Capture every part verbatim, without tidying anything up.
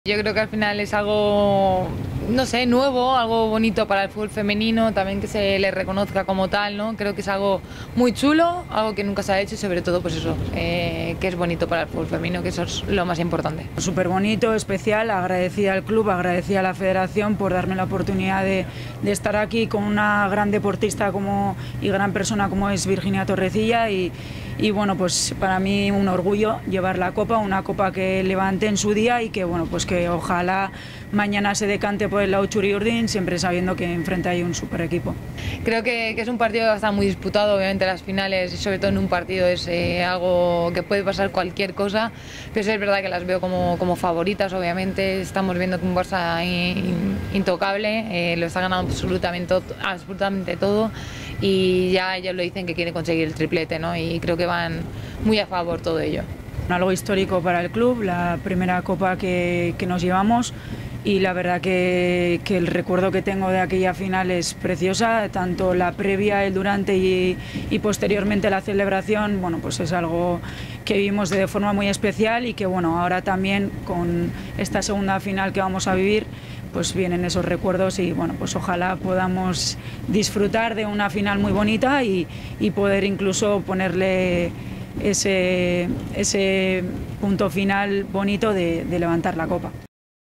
Yo creo que al final es algo, no sé, nuevo, algo bonito para el fútbol femenino, también que se le reconozca como tal, ¿no? Creo que es algo muy chulo, algo que nunca se ha hecho y sobre todo, pues eso, eh, que es bonito para el fútbol femenino, que eso es lo más importante. Súper bonito, especial, agradecida al club, agradecida a la federación por darme la oportunidad de, de estar aquí con una gran deportista como, y gran persona como es Virginia Torrecilla y, y bueno, pues para mí un orgullo llevar la copa, una copa que levanté en su día y que bueno, pues que ojalá mañana se decante por el Lauchuri Urdin, siempre sabiendo que enfrente hay un super equipo. Creo que, que es un partido que está muy disputado, obviamente las finales, y sobre todo en un partido es eh, algo que puede pasar cualquier cosa, pero sí es verdad que las veo como, como favoritas, obviamente. Estamos viendo que un Barça in, intocable, eh, lo está ganando absolutamente, absolutamente todo y ya ellos lo dicen que quiere conseguir el triplete, ¿no? Y creo que van muy a favor todo ello. Algo histórico para el club, la primera copa que, que nos llevamos y la verdad que, que el recuerdo que tengo de aquella final es preciosa, tanto la previa, el durante y, y posteriormente la celebración, bueno, pues es algo que vivimos de forma muy especial y que bueno, ahora también con esta segunda final que vamos a vivir, pues vienen esos recuerdos y bueno, pues ojalá podamos disfrutar de una final muy bonita y, y poder incluso ponerle ese, ese punto final bonito de, de levantar la copa.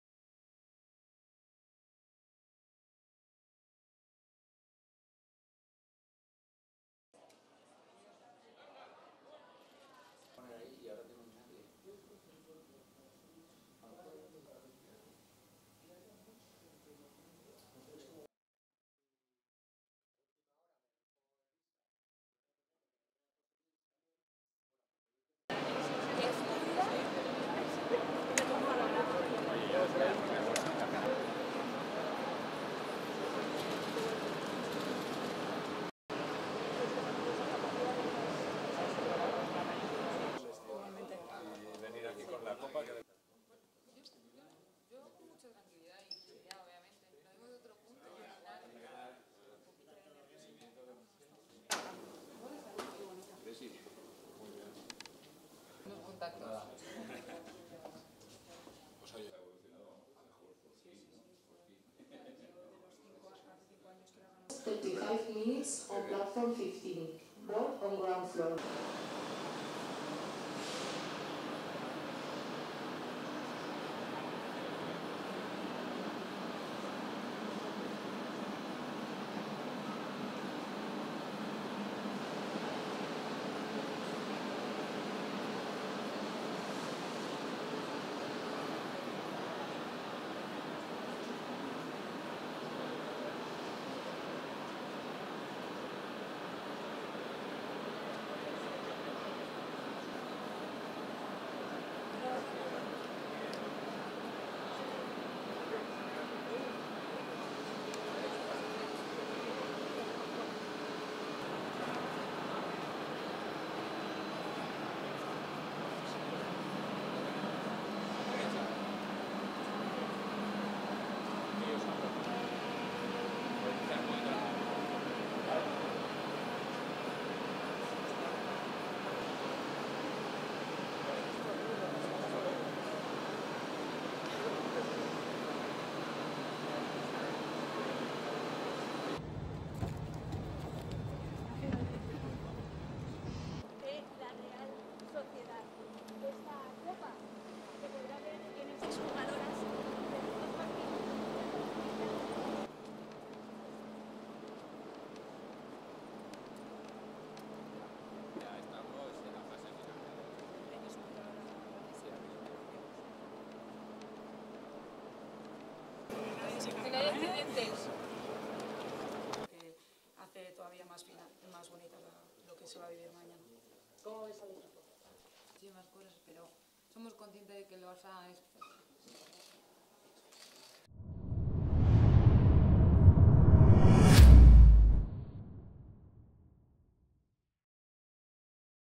thirty-five minutes on platform fifteen, both on ground floor. Que hace todavía más, final, más bonita lo, lo que se va a vivir mañana. ¿Cómo ves al equipo? Muchísimas cosas, pero somos conscientes de que el Barça es